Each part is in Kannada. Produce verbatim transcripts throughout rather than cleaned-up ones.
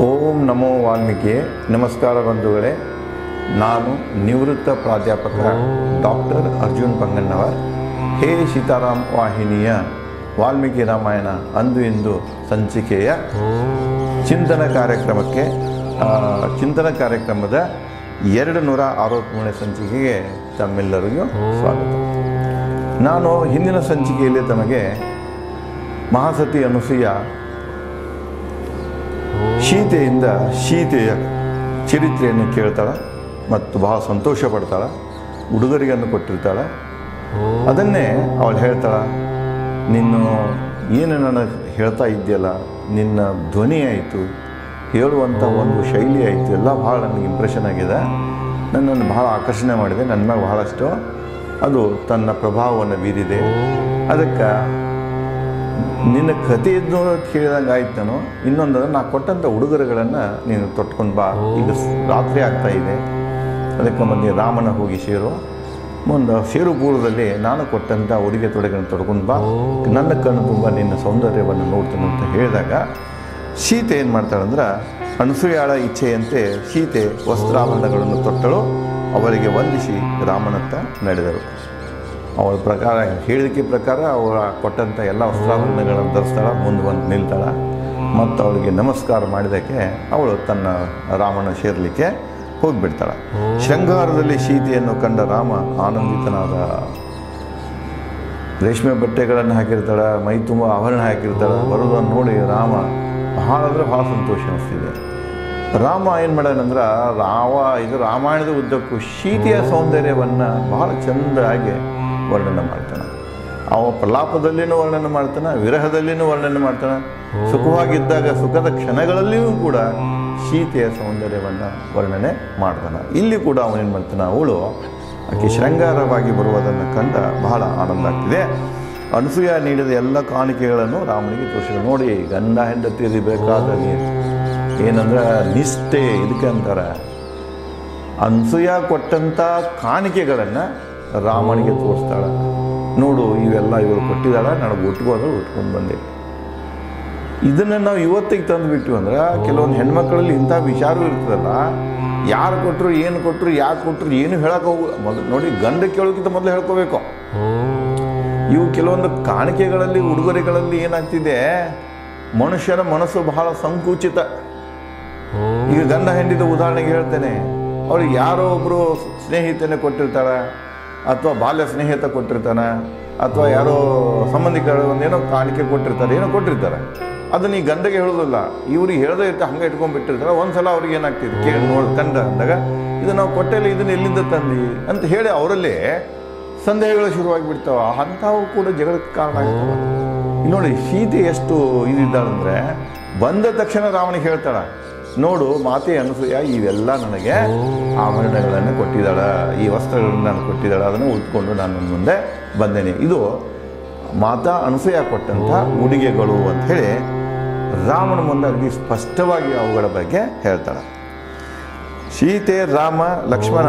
ಓಂ ನಮೋ ವಾಲ್ಮೀಕಿ. ನಮಸ್ಕಾರ ಬಂಧುಗಳೇ, ನಾನು ನಿವೃತ್ತ ಪ್ರಾಧ್ಯಾಪಕ ಡಾಕ್ಟರ್ ಅರ್ಜುನ್ ಪಂಗಣ್ಣವರ್. ಹೇ ಸೀತಾರಾಮ್ ವಾಹಿನಿಯ ವಾಲ್ಮೀಕಿ ರಾಮಾಯಣ ಅಂದು ಇಂದು ಸಂಚಿಕೆಯ ಚಿಂತನ ಕಾರ್ಯಕ್ರಮಕ್ಕೆ ಚಿಂತನ ಕಾರ್ಯಕ್ರಮದ ಎರಡು ನೂರ ಅರವತ್ತ್ಮೂರನೇ ಸಂಚಿಕೆಗೆ ತಮ್ಮೆಲ್ಲರಿಗೂ ಸ್ವಾಗತ. ನಾನು ಹಿಂದಿನ ಸಂಚಿಕೆಯಲ್ಲಿ ತಮಗೆ ಮಹಾಸತಿ ಅನುಸೂಯ ಸೀತೆಯಿಂದ ಸೀತೆಯ ಚರಿತ್ರೆಯನ್ನು ಕೇಳ್ತಾಳೆ ಮತ್ತು ಬಹಳ ಸಂತೋಷ ಪಡ್ತಾಳೆ. ಉಡುಗೊರೆಯನ್ನು ಕೊಟ್ಟಿರ್ತಾಳೆ. ಅದನ್ನೇ ಅವಳು ಹೇಳ್ತಾಳೆ, ನೀನು ಏನು ನನಗೆ ಹೇಳ್ತಾ ಇದ್ದೀಯಲ್ಲ, ನಿನ್ನ ಧ್ವನಿ ಆಯಿತು, ಹೇಳುವಂಥ ಒಂದು ಶೈಲಿ ಆಯಿತು, ಎಲ್ಲ ಭಾಳ ನನಗೆ ಇಂಪ್ರೆಷನ್ ಆಗಿದೆ, ನನ್ನನ್ನು ಭಾಳ ಆಕರ್ಷಣೆ ಮಾಡಿದೆ, ನನ್ನ ಮ್ಯಾಗ ಬಹಳಷ್ಟು ಅದು ತನ್ನ ಪ್ರಭಾವವನ್ನು ಬೀರಿದೆ. ಅದಕ್ಕೆ ನಿನ್ನ ಕಥೆಯನ್ನು ಕೇಳಿದಂಗೆ ಆಯ್ತು. ನಾನು ಇನ್ನೊಂದು ನಾ ಕೊಟ್ಟಂಥ ಉಡುಗೊರೆಗಳನ್ನು ನೀನು ತೊಟ್ಕೊಂಡು ಬಾ, ಈಗ ರಾತ್ರಿ ಆಗ್ತಾ ಇದೆ, ಅದಕ್ಕೆ ಮೊನ್ನೆ ರಾಮನ ಹೋಗಿ ಸೇರು, ಮುಂದೆ ಸೇರು ಪೂರ್ವದಲ್ಲಿ ನಾನು ಕೊಟ್ಟಂಥ ಉಡುಗೆ ತೊಡುಗೆಗಳನ್ನು ತೊಡ್ಕೊಂಡು ಬಾ, ನನ್ನ ಕಣ್ಣು ತುಂಬ ನಿನ್ನ ಸೌಂದರ್ಯವನ್ನು ನೋಡ್ತಾನೆ ಅಂತ ಹೇಳಿದಾಗ ಸೀತೆ ಏನು ಮಾಡ್ತಾಳಂದ್ರೆ, ಅನಸೂಯಾಳ ಇಚ್ಛೆಯಂತೆ ಸೀತೆ ವಸ್ತ್ರಾಭರಣಗಳನ್ನು ತೊಟ್ಟಳು. ಅವರಿಗೆ ವಂದಿಸಿ ರಾಮನತ್ತ ನಡೆದರು. ಅವಳ ಪ್ರಕಾರ ಹೇಳಿಕೆ ಪ್ರಕಾರ ಅವರ ಕೊಟ್ಟಂಥ ಎಲ್ಲ ವಸ್ತ್ರಾಭರಣಗಳನ್ನು ಧರಿಸ್ತಾಳೆ, ಮುಂದೆ ಬಂದು ನಿಲ್ತಾಳೆ ಮತ್ತು ಅವಳಿಗೆ ನಮಸ್ಕಾರ ಮಾಡಿದ್ದಕ್ಕೆ ಅವಳು ತನ್ನ ರಾಮನ ಸೇರಲಿಕ್ಕೆ ಹೋಗಿಬಿಡ್ತಾಳೆ. ಶೃಂಗಾರದಲ್ಲಿ ಸೀತೆಯನ್ನು ಕಂಡ ರಾಮ ಆನಂದಿತನಾದ. ರೇಷ್ಮೆ ಬಟ್ಟೆಗಳನ್ನು ಹಾಕಿರ್ತಾಳೆ, ಮೈ ತುಂಬ ಆಭರಣ ಹಾಕಿರ್ತಾಳೆ. ಬರೋದನ್ನು ನೋಡಿ ರಾಮ ಭಾಳ ಅಂದರೆ ಭಾಳ ಸಂತೋಷ ಅನಿಸ್ತಿದೆ. ರಾಮ ಏನು ಮಾಡ್ಯಾನಂದ್ರೆ, ರಾವ ಇದು ರಾಮಾಯಣದ ಉದ್ದಕ್ಕೂ ಸೀತೆಯ ಸೌಂದರ್ಯವನ್ನು ಭಾಳ ಚೆಂದಾಗಿ ವರ್ಣನೆ ಮಾಡ್ತಾನೆ. ಅವ ಪ್ರಲಾಪದಲ್ಲಿನೂ ವರ್ಣನೆ ಮಾಡ್ತಾನೆ, ವಿರಹದಲ್ಲಿನೂ ವರ್ಣನೆ ಮಾಡ್ತಾನೆ, ಸುಖವಾಗಿದ್ದಾಗ ಸುಖದ ಕ್ಷಣಗಳಲ್ಲಿಯೂ ಕೂಡ ಸೀತೆಯ ಸೌಂದರ್ಯವನ್ನು ವರ್ಣನೆ ಮಾಡ್ತಾನೆ. ಇಲ್ಲಿ ಕೂಡ ಅವನೇನು ಮಾಡ್ತಾನೆ, ಅವಳು ಆಕೆ ಶೃಂಗಾರವಾಗಿ ಬರುವುದನ್ನು ಕಂಡ ಬಹಳ ಆನಂದ ಆಗ್ತಿದೆ. ಅನಸೂಯ ನೀಡಿದ ಎಲ್ಲ ಕಾಣಿಕೆಗಳನ್ನು ರಾಮನಿಗೆ ತೋರಿಸಿದ. ನೋಡಿ, ಗಂಡ ಹೆಂಡತಿ ಬೇಕಾದ ಏನಂದ್ರೆ ನಿಷ್ಠೆ, ಇದಕ್ಕೆ ಅಂತಾರೆ. ಅನಸೂಯ ಕೊಟ್ಟಂಥ ಕಾಣಿಕೆಗಳನ್ನು ರಾಮನಿಗೆ ತೋರಿಸ್ತಾಳೆ. ನೋಡು, ಇವೆಲ್ಲ ಇವರು ಕೊಟ್ಟಿದ್ದಾಳೆ, ನನಗೆ ಉಟ್ಕೋದ್ರೆ ಉಟ್ಕೊಂಡು ಬಂದೆ. ಇದನ್ನು ನಾವು ಇವತ್ತಿಗೆ ತಂದು ಬಿಟ್ಟು ಅಂದ್ರೆ, ಕೆಲವೊಂದು ಹೆಣ್ಮಕ್ಳಲ್ಲಿ ಇಂಥ ವಿಚಾರವೂ ಇರ್ತದಲ್ಲ, ಯಾರು ಕೊಟ್ಟರು, ಏನು ಕೊಟ್ಟರು, ಯಾಕೆ ಕೊಟ್ಟರು, ಏನು ಹೇಳಕ್ಕೆ ಹೋಗು ಮೊದಲು. ನೋಡಿ, ಗಂಡ ಕೇಳೋಕ್ಕಿಂತ ಮೊದಲು ಹೇಳ್ಕೋಬೇಕು. ಇವು ಕೆಲವೊಂದು ಕಾಣಿಕೆಗಳಲ್ಲಿ, ಉಡುಗೊರೆಗಳಲ್ಲಿ ಏನಾಗ್ತಿದೆ, ಮನುಷ್ಯನ ಮನಸ್ಸು ಬಹಳ ಸಂಕುಚಿತ. ಈಗ ಗಂಡ ಹೆಂಡಿದ ಉದಾಹರಣೆಗೆ ಹೇಳ್ತೇನೆ. ಅವ್ರಿಗೆ ಯಾರೋ ಒಬ್ಬರು ಸ್ನೇಹಿತನೇ ಕೊಟ್ಟಿರ್ತಾಳೆ, ಅಥವಾ ಬಾಲ್ಯ ಸ್ನೇಹಿತ ಕೊಟ್ಟಿರ್ತಾನೆ, ಅಥವಾ ಯಾರೋ ಸಂಬಂಧಿಕರು ಒಂದೇನೋ ಕಾಣಿಕೆ ಕೊಟ್ಟಿರ್ತಾರೆ, ಏನೋ ಕೊಟ್ಟಿರ್ತಾರೆ. ಅದನ್ನು ಈ ಗಂಡಗೆ ಹೇಳೋದಿಲ್ಲ, ಇವ್ರಿಗೆ ಹೇಳದೇ ಇರ್ತಾ ಹಂಗೆ ಇಟ್ಕೊಂಡ್ಬಿಟ್ಟಿರ್ತಾರೆ. ಒಂದು ಸಲ ಅವ್ರಿಗೆ ಏನಾಗ್ತಿದೆ, ಕೇಳಿ ನೋಡಿ ಕಂಡ ಅಂದಾಗ, ಇದು ನಾವು ಕೊಟ್ಟೆಲ್ಲ ಇದನ್ನು ಎಲ್ಲಿಂದ ತಂದು ಅಂತ ಹೇಳಿ ಅವರಲ್ಲೇ ಸಂದೇಹಗಳು ಶುರುವಾಗಿಬಿಡ್ತಾವ. ಅಂಥವು ಕೂಡ ಜಗಳಕ್ಕೆ ಕಾರಣ ಆಗ್ತವೆ. ನೋಡಿ, ಸೀತೆ ಎಷ್ಟು ಇದಿದ್ದಾಳಂದರೆ, ಬಂದ ತಕ್ಷಣ ರಾಮನಿಗೆ ಹೇಳ್ತಾಳೆ, ನೋಡು ಮಾತೆ ಅನಸೂಯ ಇವೆಲ್ಲ ನನಗೆ ಆಭರಣಗಳನ್ನು ಕೊಟ್ಟಿದ್ದಾಳೆ, ಈ ವಸ್ತ್ರಗಳನ್ನು ನಾನು ಕೊಟ್ಟಿದ್ದಾಳೆ, ಅದನ್ನು ಉಟ್ಕೊಂಡು ನಾನು ಮುಂದೆ ಬಂದೇನೆ. ಇದು ಮಾತಾ ಅನಸೂಯ ಕೊಟ್ಟಂಥ ಉಡುಗೆಗಳು ಅಂಥೇಳಿ ರಾಮನ ಮುಂದೆ ಅತಿ ಸ್ಪಷ್ಟವಾಗಿ ಅವುಗಳ ಬಗ್ಗೆ ಹೇಳ್ತಾಳೆ. ಸೀತೆ, ರಾಮ, ಲಕ್ಷ್ಮಣ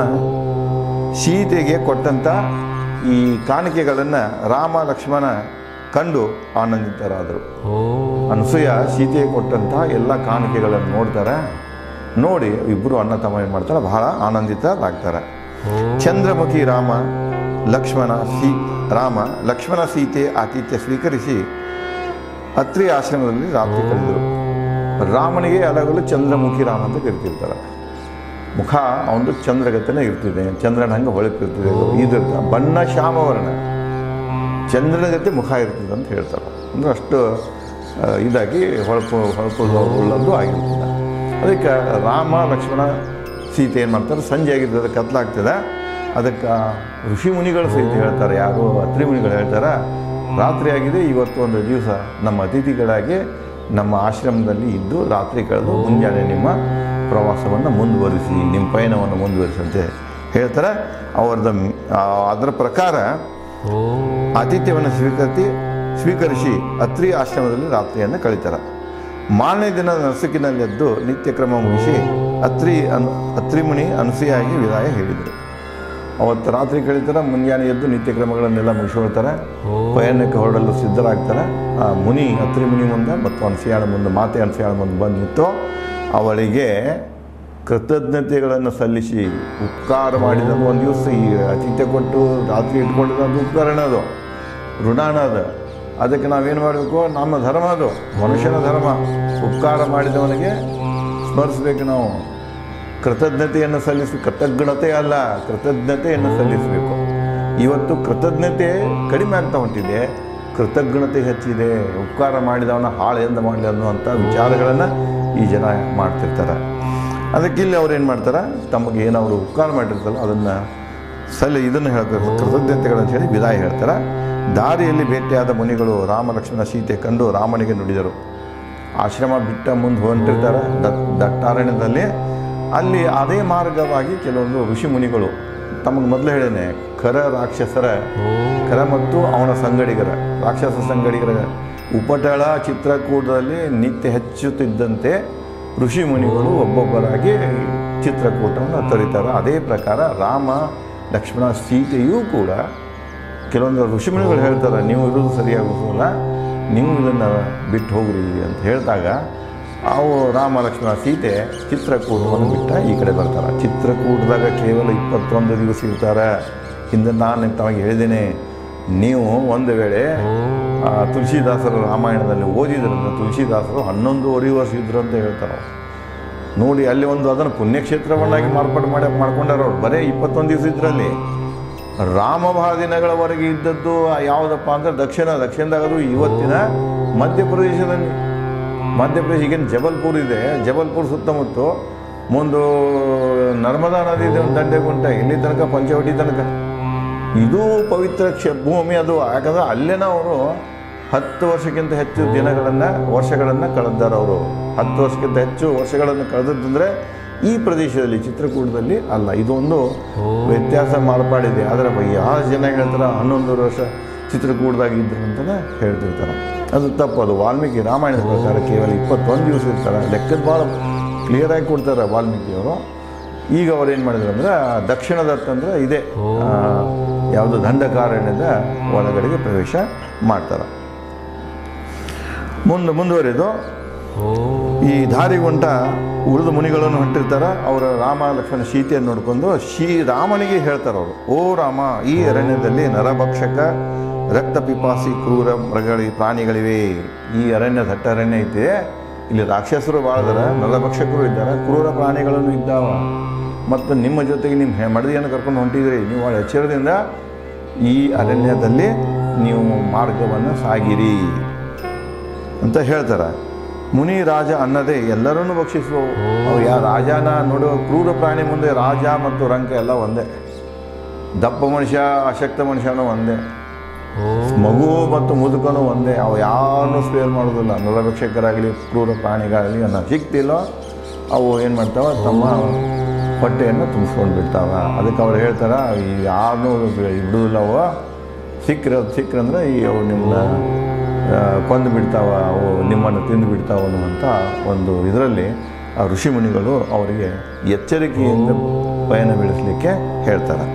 ಸೀತೆಗೆ ಕೊಟ್ಟಂಥ ಈ ಕಾಣಿಕೆಗಳನ್ನು ರಾಮ ಲಕ್ಷ್ಮಣ ಕಂಡು ಆನಂದಿತರಾದರು. ಅನಸೂಯ ಸೀತೆಗೆ ಕೊಟ್ಟಂತಹ ಎಲ್ಲ ಕಾಣಿಕೆಗಳನ್ನು ನೋಡ್ತಾರೆ. ನೋಡಿ ಇಬ್ಬರು ಅಣ್ಣ ತಮ್ಮ ಏನು ಮಾಡ್ತಾರೆ, ಬಹಳ ಆನಂದಿತರಾಗ್ತಾರೆ. ಚಂದ್ರಮುಖಿ ರಾಮ ಲಕ್ಷ್ಮಣ ಸೀ ರಾಮ ಲಕ್ಷ್ಮಣ ಸೀತೆ ಆತಿಥ್ಯ ಸ್ವೀಕರಿಸಿ ಅತ್ರಿ ಆಶ್ರಮದಲ್ಲಿ ರಾತ್ರಿ ಕಳೆದರು. ರಾಮನಿಗೆ ಯಾವಾಗಲೂ ಚಂದ್ರಮುಖಿ ರಾಮ ಅಂತ ಕರಿತಿರ್ತಾರೆ. ಮುಖ ಅವನು ಚಂದ್ರಗತನೇ ಇರ್ತಿದೆ, ಚಂದ್ರನ ಹಂಗೆ ಹೊಳಪಿರ್ತಿದೆ. ಇದಿರ್ತ ಬಣ್ಣ ಶ್ಯಾಮವರ್ಣ, ಚಂದ್ರನಗತೆ ಮುಖ ಇರ್ತದೆ ಅಂತ ಹೇಳ್ತಾರೆ. ಅಂದರೆ ಅಷ್ಟು ಇದಾಗಿ ಹೊಳಪು ಹೊಳಪು ಉಳ್ಳದ್ದು ಆಗಿರ್ತದೆ. ಅದಕ್ಕೆ ರಾಮ ಲಕ್ಷ್ಮಣ ಸೀತೆ ಏನು ಮಾಡ್ತಾರೆ, ಸಂಜೆ ಆಗಿರ್ತದೆ, ಕತ್ಲಾಗ್ತದೆ. ಅದಕ್ಕೆ ಋಷಿ ಮುನಿಗಳು ಸಹಿತ ಹೇಳ್ತಾರೆ, ಯಾರು ಅತ್ರಿ ಮುನಿಗಳು ಹೇಳ್ತಾರೆ, ರಾತ್ರಿ ಆಗಿದೆ, ಇವತ್ತು ಒಂದು ದಿವಸ ನಮ್ಮ ಅತಿಥಿಗಳಾಗಿ ನಮ್ಮ ಆಶ್ರಮದಲ್ಲಿ ಇದ್ದು ರಾತ್ರಿ ಕಳೆದು ಮುಂಜಾನೆ ನಿಮ್ಮ ಪ್ರವಾಸವನ್ನು ಮುಂದುವರಿಸಿ, ನಿಮ್ಮ ಪಯಣವನ್ನು ಮುಂದುವರಿಸಂತೆ ಹೇಳ್ತಾರೆ. ಅವರದ ಅದರ ಪ್ರಕಾರ ಆತಿಥ್ಯವನ್ನು ಸ್ವೀಕರಿಸಿ ಸ್ವೀಕರಿಸಿ ಅತ್ರಿ ಆಶ್ರಮದಲ್ಲಿ ರಾತ್ರಿಯನ್ನು ಕಳೀತಾರೆ. ಮಾರನೇ ದಿನ ನಸುಕಿನಲ್ಲೆದ್ದು ನಿತ್ಯ ಕ್ರಮ ಮುಗಿಸಿ ಅತ್ರಿ ಅನ್ ಅತ್ರಿ ಮುನಿ ಅನಸೂಯಾಗಿ ವಿದಾಯ ಹೇಳಿದರು. ಅವತ್ತು ರಾತ್ರಿ ಕಳೀತಾರೆ, ಮುಂಜಾನೆ ಎದ್ದು ನಿತ್ಯ ಕ್ರಮಗಳನ್ನೆಲ್ಲ ಮುಗಿಸ್ಕೊಳ್ತಾರೆ, ಪಯಣಕ್ಕೆ ಹೊರಡಲು ಸಿದ್ಧರಾಗ್ತಾರೆ. ಆ ಮುನಿ ಅತ್ರಿ ಮುನಿ ಮುಂದೆ ಮತ್ತು ಅನಸೂಯಾಳ ಮುಂದೆ, ಮಾತೆ ಅನಸೂಯಾಳ ಮುಂದೆ ಬಂದು ನಿಂತು ಅವಳಿಗೆ ಕೃತಜ್ಞತೆಗಳನ್ನು ಸಲ್ಲಿಸಿ ಉಪಕಾರ ಮಾಡಿದನು. ಒಂದು ದಿವಸ ಈ ಆತಿಥ್ಯ ಕೊಟ್ಟು ರಾತ್ರಿ ಇಟ್ಕೊಂಡಿದ್ದು ಉಪಕರಣ ಅದು, ಋಣಾನ ಅದು. ಅದಕ್ಕೆ ನಾವೇನು ಮಾಡಬೇಕು? ನಮ್ಮ ಧರ್ಮ ಅದು, ಮನುಷ್ಯನ ಧರ್ಮ. ಉಪಕಾರ ಮಾಡಿದವನಿಗೆ ಸ್ಮರಿಸಬೇಕು ನಾವು, ಕೃತಜ್ಞತೆಯನ್ನು ಸಲ್ಲಿಸಿ, ಕೃತಜ್ಞತೆ ಅಲ್ಲ ಕೃತಜ್ಞತೆಯನ್ನು ಸಲ್ಲಿಸಬೇಕು. ಇವತ್ತು ಕೃತಜ್ಞತೆ ಕಡಿಮೆ ಆಗ್ತಾ ಹೊಂಟಿದೆ, ಕೃತಜ್ಞತೆ ಹೆಚ್ಚಿದೆ. ಉಪಕಾರ ಮಾಡಿದವನ ಹಾಳು ಎಂದು ಮಾಡಲಿ ಅನ್ನುವಂಥ ವಿಚಾರಗಳನ್ನು ಈ ಜನ ಮಾಡ್ತಿರ್ತಾರೆ. ಅದಕ್ಕೆ ಇಲ್ಲಿ ಅವ್ರು ಏನು ಮಾಡ್ತಾರೆ? ತಮಗೆ ಏನು ಅವರು ಉಪಕಾರ ಮಾಡಿರ್ತಾರೋ ಅದನ್ನು ಸಲ್ಲಿ ಇದನ್ನು ಹೇಳ್ತಾರೆ, ಕೃತಜ್ಞತೆಗಳಂತ ಹೇಳಿ ವಿದಾಯ ಹೇಳ್ತಾರೆ. ದಾರಿಯಲ್ಲಿ ಭೇಟಿಯಾದ ಮುನಿಗಳು ರಾಮ ಲಕ್ಷ್ಮಣ ಸೀತೆ ಕಂಡು ರಾಮನಿಗೆ ನುಡಿದರು. ಆಶ್ರಮ ಬಿಟ್ಟ ಮುಂದೆ ಹೊಂಟಿರ್ತಾರೆ ದಟ್ಟಾರಣ್ಯದಲ್ಲಿ. ಅಲ್ಲಿ ಅದೇ ಮಾರ್ಗವಾಗಿ ಕೆಲವೊಂದು ಋಷಿ ಮುನಿಗಳು ತಮಗೆ ಮೊದಲು ಹೇಳೇನೆ ಖರ ರಾಕ್ಷಸರ ಖರ ಮತ್ತು ಅವನ ಸಂಗಡಿಗರ ರಾಕ್ಷಸ ಸಂಗಡಿಗರ ಉಪಟಳ ಚಿತ್ರಕೂಟದಲ್ಲಿ ನಿತ್ಯ ಹೆಚ್ಚುತ್ತಿದ್ದಂತೆ ಋಷಿ ಮುನಿಗಳು ಒಬ್ಬೊಬ್ಬರಾಗಿ ಚಿತ್ರಕೂಟವನ್ನು ತರಿತಾರೆ. ಅದೇ ಪ್ರಕಾರ ರಾಮ ಲಕ್ಷ್ಮಣ ಸೀತೆಯೂ ಕೂಡ ಕೆಲವೊಂದು ಋಷಿಮುನಿಗಳು ಹೇಳ್ತಾರೆ, ನೀವು ಇರೋದು ಸರಿಯಾಗೋದಿಲ್ಲ, ನೀವು ಇದನ್ನು ಬಿಟ್ಟು ಹೋಗ್ರಿ ಅಂತ ಹೇಳಿದಾಗ ಅವು ರಾಮ ಲಕ್ಷ್ಮಣ ಸೀತೆ ಚಿತ್ರಕೂಟವನ್ನು ಬಿಟ್ಟ ಈ ಕಡೆ ಬರ್ತಾರೆ. ಚಿತ್ರಕೂಟದಾಗ ಕೇವಲ ಇಪ್ಪತ್ತೊಂದು ದಿವಸ ಇರ್ತಾರೆ. ಹಿಂದೆ ನಾನು ತಮಗೆ ಹೇಳಿದ್ದೇನೆ, ನೀವು ಒಂದು ವೇಳೆ ತುಳಸಿದಾಸರು ರಾಮಾಯಣದಲ್ಲಿ ಓದಿದ್ರಿಂದ ತುಳಸಿದಾಸರು ಹನ್ನೊಂದೂವರೆ ವರ್ಷ ಇದ್ರು ಅಂತ ಹೇಳ್ತಾರೆ. ನೋಡಿ ಅಲ್ಲಿ ಒಂದು ಅದನ್ನು ಪುಣ್ಯಕ್ಷೇತ್ರವನ್ನಾಗಿ ಮಾರ್ಪಾಡು ಮಾಡಿ ಮಾಡ್ಕೊಂಡಾರ ಅವ್ರು. ಬರೀ ಇಪ್ಪತ್ತೊಂದು ದಿವಸ ಇದ್ರಲ್ಲಿ ರಾಮಭಾ ದಿನಗಳವರೆಗೆ ಇದ್ದದ್ದು ಯಾವುದಪ್ಪ ಅಂದರೆ ದಕ್ಷಿಣ ದಕ್ಷಿಣದಾಗದು ಇವತ್ತಿನ ಮಧ್ಯಪ್ರದೇಶದಲ್ಲಿ. ಮಧ್ಯಪ್ರದೇಶ ಈಗೇನು ಜಬಲ್ಪುರ್ ಇದೆ, ಜಬಲ್ಪುರ್ ಸುತ್ತಮುತ್ತ ಮುಂದೆ ನರ್ಮದಾ ನದಿ ಇದೆ, ಒಂದು ದಂಡೆ ಗುಂಟ, ಇಲ್ಲಿ ತನಕ ಪಂಚವಟಿ ತನಕ ಇದು ಪವಿತ್ರ ಕ್ಷ ಭೂಮಿ ಅದು. ಯಾಕಂದ್ರೆ ಅಲ್ಲೇನ ಅವರು ಹತ್ತು ವರ್ಷಕ್ಕಿಂತ ಹೆಚ್ಚು ದಿನಗಳನ್ನು ವರ್ಷಗಳನ್ನು ಕಳೆದಾರ. ಅವರು ಹತ್ತು ವರ್ಷಕ್ಕಿಂತ ಹೆಚ್ಚು ವರ್ಷಗಳನ್ನು ಕಳೆದದ್ದಂದರೆ ಈ ಪ್ರದೇಶದಲ್ಲಿ ಚಿತ್ರಕೂಟದಲ್ಲಿ ಅಲ್ಲ. ಇದೊಂದು ವ್ಯತ್ಯಾಸ ಮಾರ್ಪಾಡಿದೆ. ಆದರೆ ಯಾವ ಜನ ಹೇಳ್ತಾರೆ ಹನ್ನೊಂದು ವರ್ಷ ಚಿತ್ರಕೂಟದಾಗ ಇದ್ರು ಅಂತಲೇ ಹೇಳ್ತಿರ್ತಾರೆ. ಅದು ತಪ್ಪದು. ವಾಲ್ಮೀಕಿ ರಾಮಾಯಣದ ಪ್ರಕಾರ ಕೇವಲ ಇಪ್ಪತ್ತೊಂದು ದಿವಸ ಇರ್ತಾರೆ. ಲೆಕ್ಕದ ಭಾಳ ಕ್ಲಿಯರಾಗಿ ಕೊಡ್ತಾರೆ ವಾಲ್ಮೀಕಿಯವರು. ಈಗ ಅವ್ರು ಏನು ಮಾಡಿದ್ರು ಅಂದರೆ ದಕ್ಷಿಣದತ್ತಂದ್ರೆ ಇದೆ ಯಾವುದು ದಂಡಕಾರಣ್ಯದ ಒಳಗಡೆಗೆ ಪ್ರವೇಶ ಮಾಡ್ತಾರೆ. ಮುಂದೆ ಮುಂದುವರೆದು ಈ ದಾರಿಗುಂಟ ಉಳಿದ ಮುನಿಗಳನ್ನು ಹೊಂಟಿರ್ತಾರೆ. ಅವರ ರಾಮ ಲಕ್ಷ್ಮಣ ಸೀತೆಯನ್ನು ನೋಡಿಕೊಂಡು ಶ್ರೀರಾಮನಿಗೆ ಹೇಳ್ತಾರೆ ಅವರು, ಓ ರಾಮ, ಈ ಅರಣ್ಯದಲ್ಲಿ ನರಭಕ್ಷಕ ರಕ್ತ ಪಿಪಾಸಿ ಕ್ರೂರ ಮೃಗಳಿ ಪ್ರಾಣಿಗಳಿವೆ. ಈ ಅರಣ್ಯ ದಟ್ಟ ಅರಣ್ಯ ಐತೆ, ಇಲ್ಲಿ ರಾಕ್ಷಸರು ಭಾಳದಾರ, ನರಭಕ್ಷಕರು ಇದ್ದಾರೆ, ಕ್ರೂರ ಪ್ರಾಣಿಗಳನ್ನು ಇದ್ದಾವ. ಮತ್ತು ನಿಮ್ಮ ಜೊತೆಗೆ ನಿಮ್ಮ ಮಡದಿಯನ್ನು ಕರ್ಕೊಂಡು ಹೊಂಟಿದ್ರಿ. ನೀವು ಭಾಳ ಎಚ್ಚರದಿಂದ ಈ ಅರಣ್ಯದಲ್ಲಿ ನೀವು ಮಾರ್ಗವನ್ನು ಸಾಗಿರಿ ಅಂತ ಹೇಳ್ತಾರೆ. ಮುನಿ ರಾಜ ಅನ್ನದೇ ಎಲ್ಲರನ್ನೂ ಭಕ್ಷಿಸುವವು. ಅವು ಯಾ ರಾಜನ ನೋಡುವ ಕ್ರೂರ ಪ್ರಾಣಿ ಮುಂದೆ ರಾಜ ಮತ್ತು ರಂಕ ಎಲ್ಲ ಒಂದೇ. ದಪ್ಪ ಮನುಷ್ಯ ಅಶಕ್ತ ಮನುಷ್ಯನೂ ಒಂದೇ, ಮಗು ಮತ್ತು ಮುದುಕನೂ ಒಂದೇ. ಅವು ಯಾರನ್ನೂ ಸ್ಪೇರ್ ಮಾಡೋದಿಲ್ಲ. ನರಭಕ್ಷಕರಾಗಲಿ ಕ್ರೂರ ಪ್ರಾಣಿಗಳಾಗಲಿ ಅನ್ನೋ ಸಿಕ್ತಿಲ್ಲೋ ಅವು ಏನು ಮಾಡ್ತಾವೆ, ತಮ್ಮ ಹೊಟ್ಟೆಯನ್ನು ತುಂಬಿಸ್ಕೊಂಡು ಬಿಡ್ತಾವ. ಅದಕ್ಕೆ ಅವ್ರು ಹೇಳ್ತಾರೆ, ಈ ಯಾರನ್ನೂ ಬಿಡುವುದಿಲ್ಲ. ಅವು ಸಿಕ್ಕರೆ ಸಿಕ್ಕರಂದ್ರೆ ಈ ಅವು ನಿಮ್ಮನ್ನ ಕೊಂದು ಬಿಡ್ತಾವ, ಅವು ನಿಮ್ಮನ್ನು ತಿಂದು ಬಿಡ್ತಾವ ಅನ್ನುವಂಥ ಒಂದು ಇದರಲ್ಲಿ ಆ ಋಷಿಮುನಿಗಳು ಅವರಿಗೆ ಎಚ್ಚರಿಕೆಯಿಂದ ಪಯಣ ಬೆಳೆಸಲಿಕ್ಕೆ ಹೇಳ್ತಾರೆ.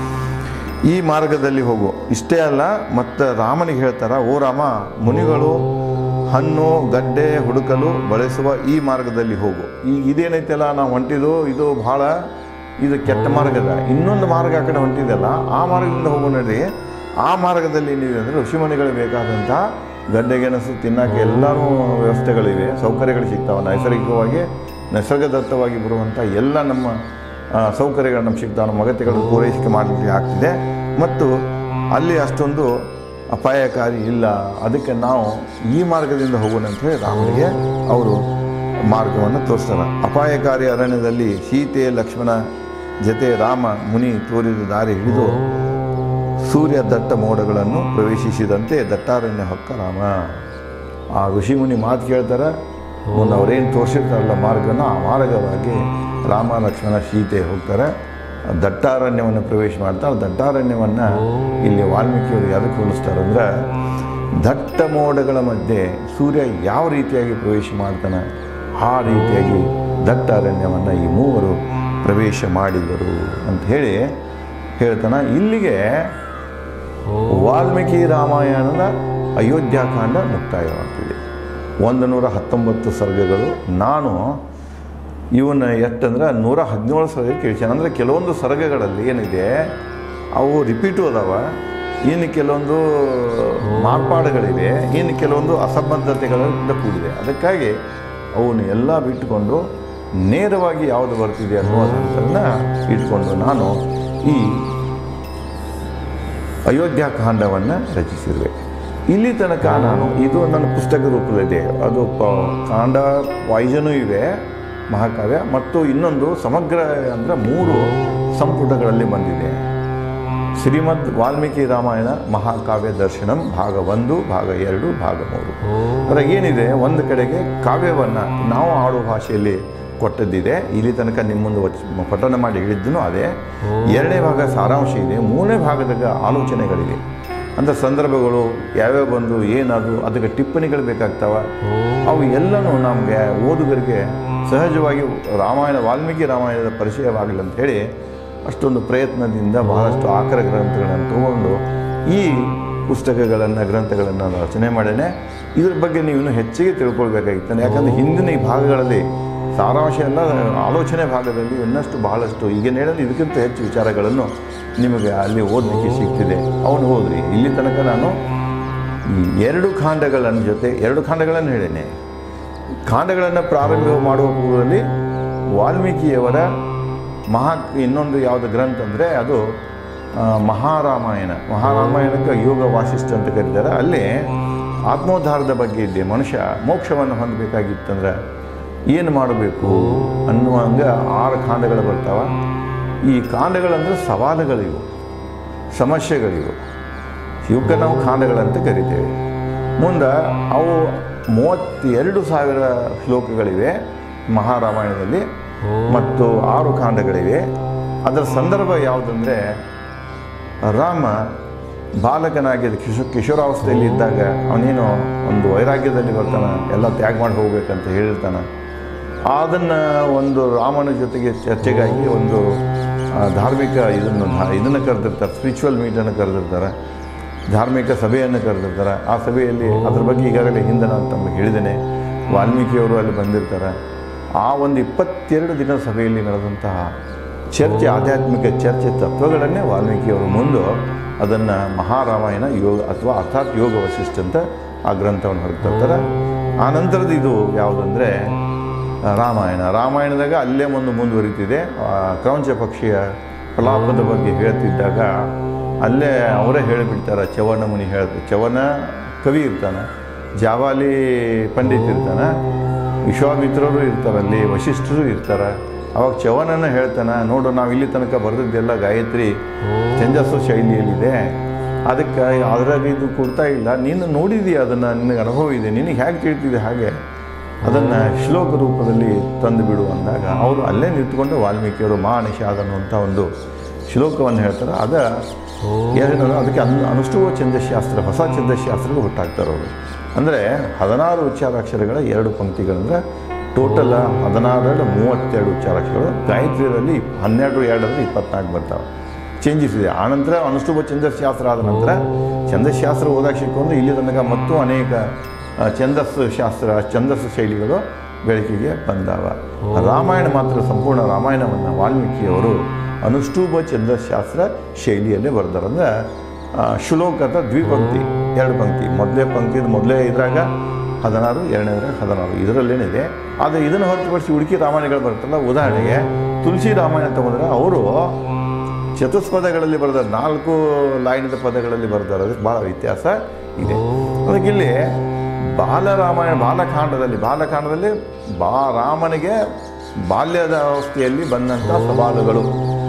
ಈ ಮಾರ್ಗದಲ್ಲಿ ಹೋಗು. ಇಷ್ಟೇ ಅಲ್ಲ, ಮತ್ತು ರಾಮನಿಗೆ ಹೇಳ್ತಾರೆ, ಓ ರಾಮ, ಮುನಿಗಳು ಹಣ್ಣು ಗಡ್ಡೆ ಹುಡುಕಲು ಬಳಸುವ ಈ ಮಾರ್ಗದಲ್ಲಿ ಹೋಗು. ಈಗ ಇದೇನೈತಲ್ಲ ನಾವು ಹೊಂಟಿದ್ದು, ಇದು ಭಾಳ ಇದು ಕೆಟ್ಟ ಮಾರ್ಗದ. ಇನ್ನೊಂದು ಮಾರ್ಗ ಆ ಕಡೆ ಹೊಂಟಿದೆಲ್ಲ, ಆ ಮಾರ್ಗದಿಂದ ಹೋಗೋ ನಡ್ರಿ. ಆ ಮಾರ್ಗದಲ್ಲಿ ಏನಿದೆ ಅಂದರೆ ಋಷಿಮುನಿಗಳು ಬೇಕಾದಂಥ ಗಡ್ಡೆಗೆಣಸು ತಿನ್ನೋಕ್ಕೆ ಎಲ್ಲರೂ ವ್ಯವಸ್ಥೆಗಳಿವೆ, ಸೌಕರ್ಯಗಳು ಸಿಗ್ತಾವೆ. ನೈಸರ್ಗಿಕವಾಗಿ ನಿಸರ್ಗದತ್ತವಾಗಿ ಬರುವಂಥ ಎಲ್ಲ ನಮ್ಮ ಸೌಕರ್ಯಗಳು ನಮ್ಗೆ ಸಿಗ್ತಾವೆ. ನಮ್ಮ ಅಗತ್ಯಗಳನ್ನು ಪೂರೈಕೆ ಮಾಡಲಿಕ್ಕೆ ಆಗ್ತಿದೆ. ಮತ್ತು ಅಲ್ಲಿ ಅಷ್ಟೊಂದು ಅಪಾಯಕಾರಿ ಇಲ್ಲ. ಅದಕ್ಕೆ ನಾವು ಈ ಮಾರ್ಗದಿಂದ ಹೋಗೋಣ ಅಂತ ಹೇಳಿ ರಾಮನಿಗೆ ಅವರು ಮಾರ್ಗವನ್ನು ತೋರಿಸ್ತಾರೆ. ಅಪಾಯಕಾರಿ ಅರಣ್ಯದಲ್ಲಿ ಸೀತೆ ಲಕ್ಷ್ಮಣ ಜೊತೆ ರಾಮ ಮುನಿ ತೋರಿದ ದಾರಿ ಹಿಡಿದು ಸೂರ್ಯ ದಟ್ಟ ಮೋಡಗಳನ್ನು ಪ್ರವೇಶಿಸಿದಂತೆ ದಟ್ಟಾರಣ್ಯ ಹೊಕ್ಕ ರಾಮ. ಆ ಋಷಿಮುನಿ ಮಾತು ಕೇಳ್ತಾರೆ. ಮುಂದೆ ಅವರೇನು ತೋರಿಸಿರ್ತಾರಲ್ಲ ಮಾರ್ಗನ, ಆ ಮಾರ್ಗವಾಗಿ ರಾಮ ಲಕ್ಷ್ಮಣ ಸೀತೆ ಹೋಗ್ತಾರೆ. ದಟ್ಟಾರಣ್ಯವನ್ನು ಪ್ರವೇಶ ಮಾಡ್ತಾರೆ. ದಟ್ಟಾರಣ್ಯವನ್ನು ಇಲ್ಲಿ ವಾಲ್ಮೀಕಿಯವರು ಯಾವುದಕ್ಕೆ ಹೋಲಿಸ್ತಾರೆ ಅಂದರೆ, ದಟ್ಟ ಮೋಡಗಳ ಮಧ್ಯೆ ಸೂರ್ಯ ಯಾವ ರೀತಿಯಾಗಿ ಪ್ರವೇಶ ಮಾಡ್ತಾನೆ ಆ ರೀತಿಯಾಗಿ ದಟ್ಟಾರಣ್ಯವನ್ನು ಈ ಮೂವರು ಪ್ರವೇಶ ಮಾಡಿದರು ಅಂತ ಹೇಳಿ ಹೇಳ್ತಾನೆ. ಇಲ್ಲಿಗೆ ವಾಲ್ಮೀಕಿ ರಾಮಾಯಣದ ಅಯೋಧ್ಯಾಕಾಂಡ ಮುಕ್ತಾಯವಾಗ್ತಿದೆ. ಒಂದು ನೂರ ಹತ್ತೊಂಬತ್ತು ಸರ್ಗಗಳು. ನಾನು ಇವನ್ನ ಎಷ್ಟಂದ್ರೆ ನೂರ ಹದಿನೇಳು ಸರ್ಗ ಕೇಳ್ಸ್ಯಾನ. ಅಂದರೆ ಕೆಲವೊಂದು ಸರ್ಗಗಳಲ್ಲಿ ಏನಿದೆ ಅವು ರಿಪೀಟು ಅದಾವ, ಇನ್ನು ಕೆಲವೊಂದು ಮಾರ್ಪಾಡುಗಳಿವೆ, ಇನ್ನು ಕೆಲವೊಂದು ಅಸಂಬದ್ಧತೆಗಳಿಂದ ಕೂಡಿದೆ. ಅದಕ್ಕಾಗಿ ಅವನು ಎಲ್ಲ ಬಿಟ್ಟುಕೊಂಡು ನೇರವಾಗಿ ಯಾವುದು ಬರ್ತಿದೆ ಅನ್ನೋದನ್ನ ಇಟ್ಕೊಂಡು ನಾನು ಈ ಅಯೋಧ್ಯಾಕಾಂಡವನ್ನು ರಚಿಸಿರುವೆ. ಇಲ್ಲಿ ತನಕ ನಾನು ಇದು ನನ್ನ ಪುಸ್ತಕ ರೂಪದಲ್ಲಿದೆ. ಅದು ಪ ಕಾಂಡ ವಾಯ್ಸನೂ ಇವೆ ಮಹಾಕಾವ್ಯ, ಮತ್ತು ಇನ್ನೊಂದು ಸಮಗ್ರ ಅಂದರೆ ಮೂರು ಸಂಪುಟಗಳಲ್ಲಿ ಬಂದಿದೆ. ಶ್ರೀಮದ್ ವಾಲ್ಮೀಕಿ ರಾಮಾಯಣ ಮಹಾಕಾವ್ಯ ದರ್ಶನಂ ಭಾಗ ಒಂದು, ಭಾಗ ಎರಡು, ಭಾಗ ಮೂರು. ಅದ್ರಾಗ ಏನಿದೆ, ಒಂದು ಕಡೆಗೆ ಕಾವ್ಯವನ್ನು ನಾವು ಆಡುವ ಭಾಷೆಯಲ್ಲಿ ಕೊಟ್ಟದ್ದಿದೆ, ಇಲ್ಲಿ ತನಕ ನಿಮ್ಮ ಮುಂದೆ ಪಠನ ಮಾಡಿ ಹೇಳಿದ್ದೂ ಅದೇ. ಎರಡನೇ ಭಾಗ ಸಾರಾಂಶ ಇದೆ, ಮೂರನೇ ಭಾಗದಾಗ ಆಲೋಚನೆಗಳಿವೆ. ಅಂಥ ಸಂದರ್ಭಗಳು ಯಾವ್ಯಾವ ಬಂದು ಏನದು ಅದಕ್ಕೆ ಟಿಪ್ಪಣಿಗಳು ಬೇಕಾಗ್ತಾವ. ಅವು ಎಲ್ಲನೂ ನಮಗೆ ಓದುಗರಿಗೆ ಸಹಜವಾಗಿ ರಾಮಾಯಣ ವಾಲ್ಮೀಕಿ ರಾಮಾಯಣದ ಪರಿಚಯವಾಗಲಿ ಅಂಥೇಳಿ ಅಷ್ಟೊಂದು ಪ್ರಯತ್ನದಿಂದ ಬಹಳಷ್ಟು ಆಕರ ಗ್ರಂಥಗಳನ್ನು ತಗೊಂಡು ಈ ಪುಸ್ತಕಗಳನ್ನು ಗ್ರಂಥಗಳನ್ನು ರಚನೆ ಮಾಡೇನೆ. ಇದ್ರ ಬಗ್ಗೆ ನೀವು ಇನ್ನೂ ಹೆಚ್ಚಿಗೆ ತಿಳ್ಕೊಳ್ಬೇಕಾಗಿತ್ತಾನೆ. ಯಾಕಂದರೆ ಹಿಂದಿನ ಈ ಭಾಗಗಳಲ್ಲಿ ಸಾರಾಂಶ ಎಲ್ಲ ಆಲೋಚನೆ ಭಾಗದಲ್ಲಿ ಇನ್ನಷ್ಟು ಬಹಳಷ್ಟು ಈಗೇನು ಹೇಳೋದು ಇದಕ್ಕಿಂತ ಹೆಚ್ಚು ವಿಚಾರಗಳನ್ನು ನಿಮಗೆ ಅಲ್ಲಿ ಓದಲಿಕ್ಕೆ ಸಿಗ್ತಿದೆ. ಅವನು ಹೋದ್ರಿ ಇಲ್ಲಿ ತನಕ ನಾನು ಈ ಎರಡು ಖಾಂಡಗಳನ್ನು ಜೊತೆ ಎರಡು ಖಾಂಡಗಳನ್ನು ಹೇಳೇನೆ. ಖಾಂಡಗಳನ್ನು ಪ್ರಾರಂಭ ಮಾಡುವ ಪೂರ್ವದಲ್ಲಿ ವಾಲ್ಮೀಕಿಯವರ ಮಹಾ ಇನ್ನೊಂದು ಯಾವುದು ಗ್ರಂಥ ಅಂದರೆ ಅದು ಮಹಾರಾಮಾಯಣ. ಮಹಾರಾಮಾಯಣಕ್ಕೆ ಯೋಗ ವಾಸಿಷ್ಠ ಅಂತ ಕರೀತಾರೆ. ಅಲ್ಲಿ ಆತ್ಮೋದ್ಧಾರದ ಬಗ್ಗೆ ಇದೆ. ಮನುಷ್ಯ ಮೋಕ್ಷವನ್ನು ಹೊಂದಬೇಕಾಗಿತ್ತಂದ್ರೆ ಏನು ಮಾಡಬೇಕು ಅನ್ನುವಂಗೆ ಆರು ಖಾಂಡಗಳು ಬರ್ತಾವ. ಈ ಖಾಂಡಗಳಂದ್ರೆ ಸವಾಲುಗಳಿವು, ಸಮಸ್ಯೆಗಳಿವು, ಇವಕ್ಕೆ ನಾವು ಖಾಂಡಗಳಂತ ಕರಿತೇವೆ. ಮುಂದೆ ಅವು ಮೂವತ್ತೆರಡು ಸಾವಿರ ಶ್ಲೋಕಗಳಿವೆ ಮಹಾರಾಮಾಯಣದಲ್ಲಿ, ಮತ್ತು ಆರು ಖಾಂಡಗಳಿವೆ. ಅದರ ಸಂದರ್ಭ ಯಾವುದಂದರೆ, ರಾಮ ಬಾಲಕನಾಗಿದ್ದ ಕಿಶೋ ಕಿಶೋರಾವಸ್ಥೆಯಲ್ಲಿ ಇದ್ದಾಗ ಅವನೇನು ಒಂದು ವೈರಾಗ್ಯದಲ್ಲಿ ಬರ್ತಾನೆ, ಎಲ್ಲ ತ್ಯಾಗ ಮಾಡಿ ಹೋಗ್ಬೇಕಂತ ಹೇಳಿರ್ತಾನೆ. ಅದನ್ನು ಒಂದು ರಾಮನ ಜೊತೆಗೆ ಚರ್ಚೆಗಾಗಿ ಒಂದು ಧಾರ್ಮಿಕ ಇದನ್ನು ಇದನ್ನು ಕರೆದಿರ್ತಾರೆ, ಸ್ಪಿರಿಚುವಲ್ ಮೀಟನ್ನು ಕರೆದಿರ್ತಾರೆ, ಧಾರ್ಮಿಕ ಸಭೆಯನ್ನು ಕರೆದಿರ್ತಾರೆ. ಆ ಸಭೆಯಲ್ಲಿ ಅದ್ರ ಬಗ್ಗೆ ಈಗಾಗಲೇ ಹಿಂದೆ ನಾನು ತಮಗೆ ಹೇಳಿದ್ದೇನೆ, ವಾಲ್ಮೀಕಿಯವರು ಅಲ್ಲಿ ಬಂದಿರ್ತಾರೆ. ಆ ಒಂದು ಇಪ್ಪತ್ತೆರಡು ದಿನದ ಸಭೆಯಲ್ಲಿ ನಡೆದಂತಹ ಚರ್ಚೆ, ಆಧ್ಯಾತ್ಮಿಕ ಚರ್ಚೆ ತತ್ವಗಳನ್ನೇ ವಾಲ್ಮೀಕಿಯವರು ಮುಂದೆ ಅದನ್ನು ಮಹಾರಾಮಾಯಣ ಯೋಗ ಅಥವಾ ಅರ್ಥಾತ್ ಯೋಗ ವಸಿಷ್ಠ ಅಂತ ಆ ಗ್ರಂಥವನ್ನು ಹೊರಗೆ ತರ್ತಾರೆ. ಆ ನಂತರದ ಇದು ಯಾವುದಂದರೆ ರಾಮಾಯಣ. ರಾಮಾಯಣದಾಗ ಅಲ್ಲೇ ಒಂದು ಮುಂದುವರಿತಿದೆ. ಕ್ರೌಂಚ ಪಕ್ಷಿಯ ಪ್ರಲಾಪದ ಬಗ್ಗೆ ಹೇಳ್ತಿದ್ದಾಗ ಅಲ್ಲೇ ಅವರೇ ಹೇಳಿಬಿಡ್ತಾರೆ. ಚವನ ಮುನಿ ಹೇಳ್ತಾರೆ, ಚವನ ಕವಿ ಇರ್ತಾನೆ, ಜಾವಾಲಿ ಪಂಡಿತ್ ಇರ್ತಾನೆ, ವಿಶ್ವಾಮಿತ್ರರು ಇರ್ತಾರಲ್ಲಿ, ವಶಿಷ್ಠರು ಇರ್ತಾರೆ. ಅವಾಗ ಚವನನ್ನು ಹೇಳ್ತಾನೆ, ನೋಡು ನಾವು ಇಲ್ಲಿ ತನಕ ಬರೆದಿದ್ದೆಲ್ಲ ಗಾಯತ್ರಿ ಛಂದಸ್ಸು ಶೈಲಿಯಲ್ಲಿದೆ, ಅದಕ್ಕೆ ಅದ್ರಾಗ ಇದು ಕೊಡ್ತಾ ಇಲ್ಲ, ನೀನು ನೋಡಿದೀಯ, ಅದನ್ನು ನಿನಗೆ ಅನುಭವ ಇದೆ, ನಿನಗೆ ಹೇಗೆ ತಿಳಿತಿದೆ ಹಾಗೆ ಅದನ್ನು ಶ್ಲೋಕ ರೂಪದಲ್ಲಿ ತಂದು ಬಿಡು ಅಂದಾಗ ಅವರು ಅಲ್ಲೇ ನಿಂತ್ಕೊಂಡು ವಾಲ್ಮೀಕಿಯವರು ಮಾ ನಿಷಾದ ಅನ್ನುವಂಥ ಒಂದು ಶ್ಲೋಕವನ್ನು ಹೇಳ್ತಾರೆ. ಅದ ಏನು ಅದಕ್ಕೆ ಅನು ಅನುಷ್ಠುವ ಛಂದಶಾಸ್ತ್ರ, ಹೊಸ ಛಂದಶಾಸ್ತ್ರಗಳು ಹುಟ್ಟಾಕ್ತಾರೆ ಅವರು. ಅಂದರೆ ಹದಿನಾರು ಉಚ್ಚಾರಾಕ್ಷರಗಳ ಎರಡು ಪಂಕ್ತಿಗಳಂದರೆ ಟೋಟಲ್ ಹದಿನಾರರಲ್ಲಿ ಮೂವತ್ತೆರಡು ಉಚ್ಚಾರಾಕ್ಷರಗಳು. ಗಾಯತ್ರಿಯಲ್ಲಿ ಹನ್ನೆರಡು ಎರಡರಲ್ಲಿ ಇಪ್ಪತ್ನಾಲ್ಕು ಬರ್ತಾವೆ. ಚೇಂಜಸ್ ಇದೆ. ಆನಂತರ ಅನುಷ್ಠುವ ಛಂದಶಾಸ್ತ್ರ ಆದ ನಂತರ ಛಂದಶಾಸ್ತ್ರ ಓದಾಕ ಸಿಕ್ಕೊಂಡು ಇಲ್ಲಿ ತನಕ ಮತ್ತು ಅನೇಕ ಛಂದಸ್ಸು ಶಾಸ್ತ್ರ ಛಂದಸ್ಸು ಶೈಲಿಗಳು ಬೆಳಕಿಗೆ ಬಂದಾವ. ರಾಮಾಯಣ ಮಾತ್ರ ಸಂಪೂರ್ಣ ರಾಮಾಯಣವನ್ನು ವಾಲ್ಮೀಕಿಯವರು ಅನುಷ್ಠೂಪ ಛಂದಶಾಸ್ತ್ರ ಶೈಲಿಯಲ್ಲೇ ಬರ್ತಾರೆ. ಅಂದರೆ ಶ್ಲೋಕದ ದ್ವಿಪಂಕ್ತಿ, ಎರಡು ಪಂಕ್ತಿ, ಮೊದಲೇ ಪಂಕ್ತಿ ಮೊದಲೇ ಇದ್ರಾಗ ಹದಿನಾರು, ಎರಡನೇದ್ರಾಗ ಹದಿನಾರು, ಇದರಲ್ಲೇನಿದೆ. ಆದರೆ ಇದನ್ನು ಹೊರತುಪಡಿಸಿ ಹುಡುಕಿ ರಾಮಾಯಣಗಳು ಬರ್ತಲ್ಲ. ಉದಾಹರಣೆಗೆ ತುಳಸಿ ರಾಮಾಯಣ ತಗೊಂಡ್ರೆ ಅವರು ಚತುಷ್ಪದಗಳಲ್ಲಿ ಬರ್ತಾರೆ, ನಾಲ್ಕು ಲೈನದ ಪದಗಳಲ್ಲಿ ಬರ್ತಾರೆ. ಅದಕ್ಕೆ ಭಾಳ ವ್ಯತ್ಯಾಸ ಇದೆ. ಅದಕ್ಕಿಲ್ಲಿ ಬಾಲರಾಮಾಯಣ ಬಾಲಕಾಂಡದಲ್ಲಿ ಬಾಲಕಾಂಡದಲ್ಲಿ ಬಾ ರಾಮನಿಗೆ ಬಾಲ್ಯದ ಅವಸ್ಥೆಯಲ್ಲಿ ಬಂದಂಥ ಸವಾಲುಗಳು.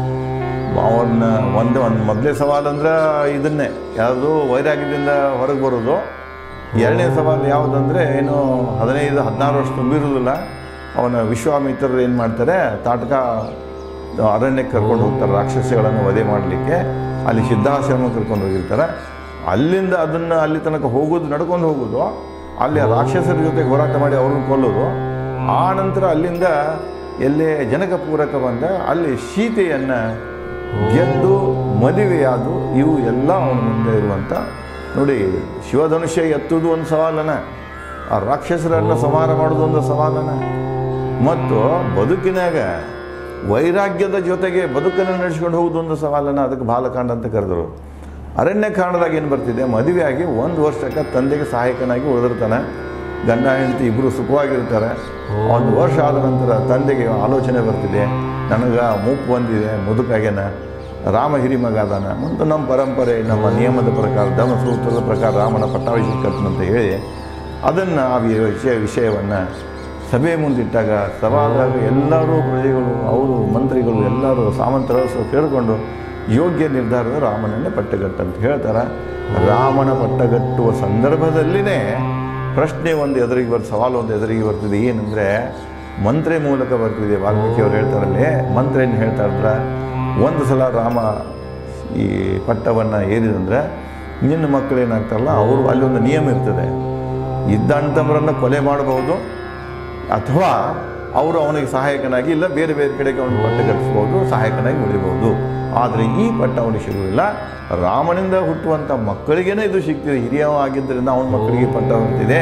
ಅವನ್ನ ಒಂದು ಒಂದು ಮೊದಲೇ ಸವಾಲು ಅಂದ್ರೆ ಇದನ್ನೇ ಯಾವುದು ವೈರಾಗ್ಯದಿಂದ ಹೊರಗೆ ಬರೋದು. ಎರಡನೇ ಸವಾಲು ಯಾವುದಂದರೆ ಏನು ಹದಿನೈದು ಹದಿನಾರು ವರ್ಷ ತುಂಬಿರೋದಿಲ್ಲ. ಅವನ ವಿಶ್ವಾಮಿತ್ರರು ಏನು ಮಾಡ್ತಾರೆ, ತಾಟಕ ಅರಣ್ಯಕ್ಕೆ ಕರ್ಕೊಂಡು ಹೋಗ್ತಾರೆ ರಾಕ್ಷಸಗಳನ್ನು ವಧೆ ಮಾಡಲಿಕ್ಕೆ. ಅಲ್ಲಿ ಸಿದ್ಧಾಶ್ರಮ ಕರ್ಕೊಂಡು ಹೋಗಿರ್ತಾರೆ. ಅಲ್ಲಿಂದ ಅದನ್ನು ಅಲ್ಲಿ ತನಕ ಹೋಗೋದು, ನಡ್ಕೊಂಡು ಹೋಗೋದು, ಅಲ್ಲಿ ರಾಕ್ಷಸರ ಜೊತೆಗೆ ಹೋರಾಟ ಮಾಡಿ ಅವ್ರನ್ನ ಕೊಲ್ಲೋದು. ಆ ನಂತರ ಅಲ್ಲಿಂದ ಎಲ್ಲೇ ಜನಕಪುರಕ್ಕೆ ಬಂದ ಅಲ್ಲಿ ಸೀತೆಯನ್ನು ಗೆದ್ದು ಮದುವೆಯಾದು. ಇವು ಎಲ್ಲ ಅವನ ಮುಂದೆ ಇರುವಂಥ ನೋಡಿ, ಶಿವಧನುಷ್ಯ ಎತ್ತುವುದು ಒಂದು ಸವಾಲನ, ಆ ರಾಕ್ಷಸರನ್ನು ಸಂಹಾರ ಮಾಡೋದು ಒಂದು ಸವಾಲನ. ಮತ್ತು ಬದುಕಿನಾಗ ವೈರಾಗ್ಯದ ಜೊತೆಗೆ ಬದುಕನ್ನು ನಡೆಸ್ಕೊಂಡು ಹೋಗೋದು ಒಂದು ಸವಾಲನ್ನು, ಅದಕ್ಕೆ ಬಾಲಕಾಂಡ ಅಂತ ಕರೆದರು. ಅರಣ್ಯಕಾಂಡದಾಗ ಏನು ಬರ್ತಿದೆ, ಮದುವೆಯಾಗಿ ಒಂದು ವರ್ಷಕ್ಕೆ ತಂದೆಗೆ ಸಹಾಯಕನಾಗಿ ಉಳಿದಿರ್ತಾನೆ. ಗಂಡ ಹೆಂಡತಿ ಇಬ್ಬರು ಸುಖವಾಗಿರ್ತಾರೆ. ಒಂದು ವರ್ಷ ಆದ ನಂತರ ತಂದೆಗೆ ಆಲೋಚನೆ ಬರ್ತಿದೆ, ನನಗೆ ಮೂಪು ಬಂದಿದೆ, ಮುದುಕಾಗ್ಯಾನ, ರಾಮ ಹಿರಿಮಗ ಅದಾನ, ಮತ್ತು ನಮ್ಮ ಪರಂಪರೆ ನಮ್ಮ ನಿಯಮದ ಪ್ರಕಾರ ಧರ್ಮಸೂತ್ರದ ಪ್ರಕಾರ ರಾಮನ ಪಟ್ಟಾಭಿಷೇಕಂತ ಹೇಳಿ ಅದನ್ನು ಆ ವಿಷಯ ವಿಷಯವನ್ನು ಸಭೆ ಮುಂದಿಟ್ಟಾಗ ಸವಾಲಾಗ ಎಲ್ಲರೂ ಪ್ರಜೆಗಳು, ಅವರು ಮಂತ್ರಿಗಳು, ಎಲ್ಲರೂ ಸಾಮಂತರಸರು ಕೇಳಿಕೊಂಡು ಯೋಗ್ಯ ನಿರ್ಧಾರದ ರಾಮನನ್ನೇ ಪಟ್ಟಗಟ್ಟಂತ ಹೇಳ್ತಾರೆ. ರಾಮನ ಪಟ್ಟಗಟ್ಟುವ ಸಂದರ್ಭದಲ್ಲಿನೇ ಪ್ರಶ್ನೆ ಒಂದು ಎದುರಿಗೆ ಬರ್ತ ಸವಾಲು ಒಂದು ಎದುರಿಗೆ ಬರ್ತಿದೆ. ಏನಂದರೆ ಮಂತ್ರಿ ಮೂಲಕ ಬರ್ತಿದೆ. ವಾಲ್ಮೀಕಿಯವರು ಹೇಳ್ತಾರಲ್ಲೇ, ಮಂತ್ರ ಏನು ಹೇಳ್ತಾ ಇದ್ರೆ, ಒಂದು ಸಲ ರಾಮ ಈ ಪಟ್ಟವನ್ನು ಏರಿದಂದರೆ ನಿನ್ನ ಮಕ್ಕಳೇನಾಗ್ತಾರಲ್ಲ ಅವರು ಅಲ್ಲಿ ಒಂದು ನಿಯಮ ಇರ್ತದೆ, ಇದ್ದ ಅಣ್ತಮ್ಮರನ್ನು ಕೊಲೆ ಮಾಡಬಹುದು ಅಥವಾ ಅವರು ಅವನಿಗೆ ಸಹಾಯಕನಾಗಿ ಇಲ್ಲ ಬೇರೆ ಬೇರೆ ಕಡೆಗೆ ಅವನು ಪಟ್ಟ ಕಟ್ಟಿಸ್ಬೋದು, ಸಹಾಯಕನಾಗಿ ಉಳಿಬಹುದು. ಆದರೆ ಈ ಪಟ್ಟ ಅವನಿಗೆ ಸಿಗುವುದಿಲ್ಲ. ರಾಮನಿಂದ ಹುಟ್ಟುವಂಥ ಮಕ್ಕಳಿಗೇನೆ ಇದು ಸಿಗ್ತಿದೆ. ಹಿರಿಯ ಆಗಿದ್ದರಿಂದ ಅವನ ಮಕ್ಕಳಿಗೆ ಪಟ್ಟ ಬರ್ತಿದೆ.